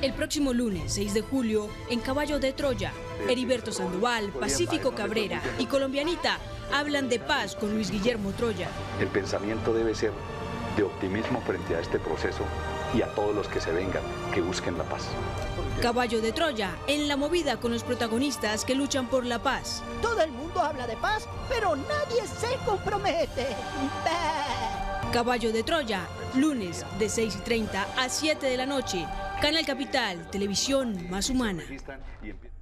El próximo lunes 6 de julio, en Caballo de Troya, Heriberto Sandoval, Pacífico Cabrera y Colombianita hablan de paz con Luis Guillermo Troya. El pensamiento debe ser de optimismo frente a este proceso y a todos los que se vengan, que busquen la paz. Caballo de Troya, en la movida con los protagonistas que luchan por la paz. Todo el mundo habla de paz, pero nadie se compromete. Caballo de Troya, lunes de 6:30 a 7 de la noche. Canal Capital, televisión más humana.